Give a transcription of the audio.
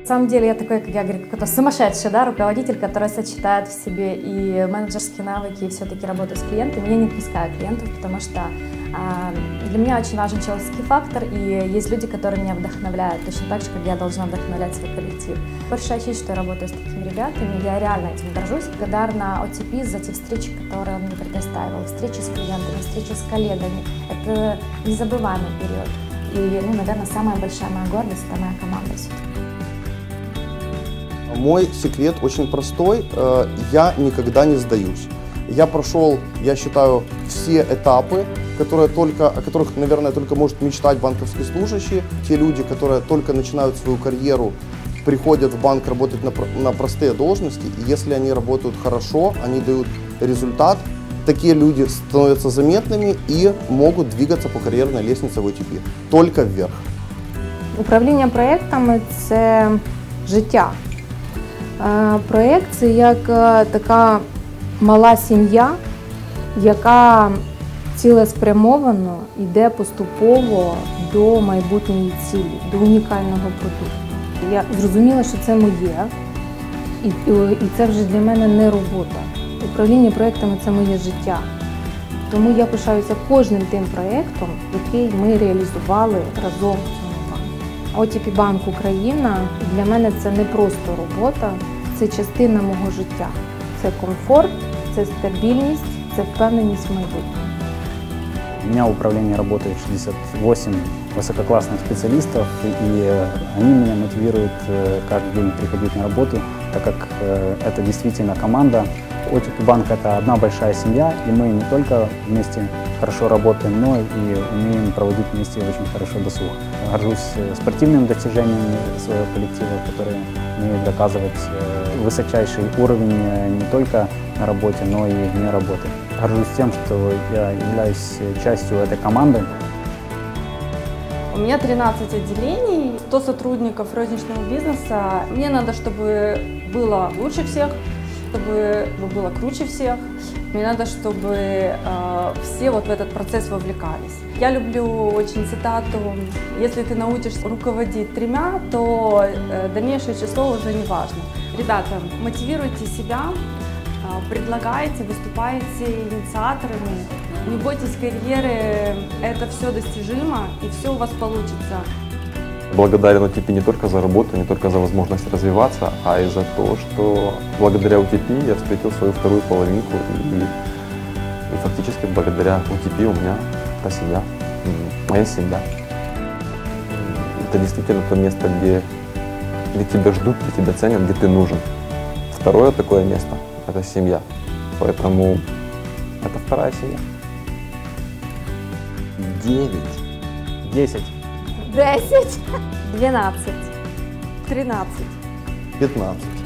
На самом деле я такой, как я говорю, какой-то сумасшедший, да, руководитель, который сочетает в себе и менеджерские навыки, и все-таки работу с клиентами. Я не отпускаю клиентов, потому что для меня очень важен человеческий фактор, и есть люди, которые меня вдохновляют, точно так же, как я должна вдохновлять свой коллектив. Большая честь, что я работаю с такими ребятами, я реально этим горжусь. Благодарна OTP за те встречи, которые он мне предоставил, встречи с клиентами, встречи с коллегами. Это незабываемый период. И, наверное, самая большая моя гордость – это моя команда все-таки. Мой секрет очень простой, я никогда не сдаюсь. Я прошел, я считаю, все этапы, о которых, наверное, только может мечтать банковский служащий. Те люди, которые только начинают свою карьеру, приходят в банк работать на простые должности, и если они работают хорошо, они дают результат, такие люди становятся заметными и могут двигаться по карьерной лестнице в OTP. Только вверх. Управління проєктами – це життя. Проєкт – це як така мала сім'я, яка цілеспрямовано йде поступово до майбутньої цілі, до унікального продукту. Я зрозуміла, що це моє, і це вже для мене не робота. Управління проєктами – це моє життя. Тому я пишаюся кожним тим проєктом, який ми реалізували разом в цьому банку. OTP Банк Україна для мене це не просто робота, це частина мого життя. Це комфорт, це стабільність, це впевненість в майбутньому. У меня в управлении работает 68 высококлассных специалистов, и они меня мотивируют каждый день приходить на работу, так как это действительно команда. OTP Банк – это одна большая семья, и мы не только вместе хорошо работаем, но и умеем проводить вместе очень хорошо досуг. Горжусь спортивными достижениями своего коллектива, которые умеют доказывать высочайший уровень не только на работе, но и вне работы. Горжусь тем, что я являюсь частью этой команды. У меня 13 отделений, 100 сотрудников розничного бизнеса. Мне надо, чтобы было лучше всех, чтобы было круче всех. Мне надо, чтобы все вот в этот процесс вовлекались. Я люблю очень цитату: если ты научишься руководить 3, то дальнейшее число уже не важно. Ребята, мотивируйте себя, предлагайте, выступайте инициаторами. Не бойтесь карьеры, это все достижимо и все у вас получится. Благодарен OTP не только за работу, не только за возможность развиваться, а и за то, что благодаря OTP я встретил свою вторую половинку, и фактически благодаря OTP у меня та семья, моя семья. Это действительно то место, где тебя ждут, где тебя ценят, где ты нужен. Второе такое место – это семья, поэтому это вторая семья. 9. 10. 10, 12, 13, 15.